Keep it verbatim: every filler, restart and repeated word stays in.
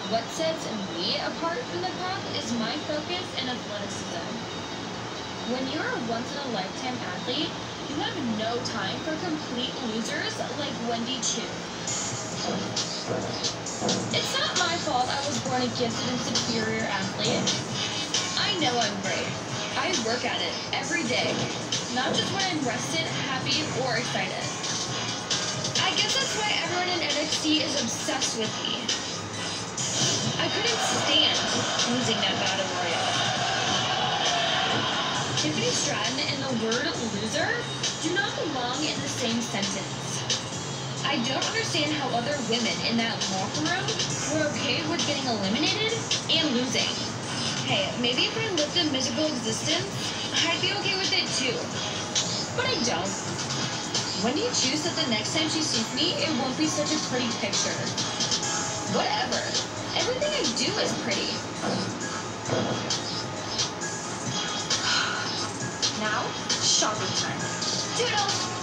What sets me apart from the pack is my focus and athleticism. When you're a once-in-a-lifetime athlete, you have no time for complete losers like Wendy Chu. It's not my fault I was born a gifted and superior athlete. I know I'm great. I work at it every day, not just when I'm rested, happy, or excited. I guess that's why everyone in N X T is obsessed with me. I couldn't stand losing that battle royale. Tiffany Stratton and the word loser do not belong in the same sentence. I don't understand how other women in that locker room were okay with getting eliminated and losing. Hey, maybe if I lived a miserable existence, I'd be okay with it too. But I don't. Wendy Chu said the next time she sees me, it won't be such a pretty picture. Whatever. Everything I do is pretty. Now, shopping time. Toodles!